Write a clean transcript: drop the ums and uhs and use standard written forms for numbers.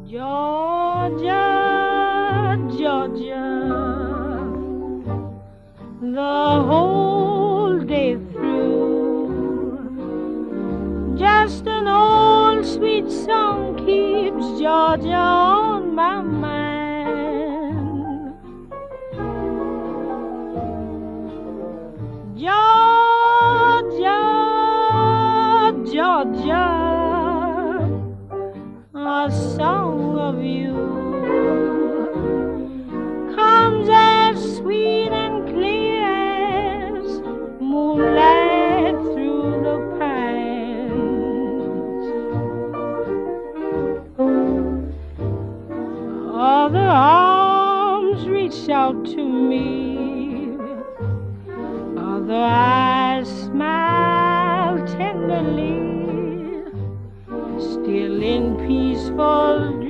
Georgia, Georgia, the whole day through, just an old sweet song keeps Georgia on my mind. Georgia, Georgia, a song of you comes as sweet and clear as moonlight through the pines. Other arms reach out to me, other eyes smile tenderly, still in peaceful dreams.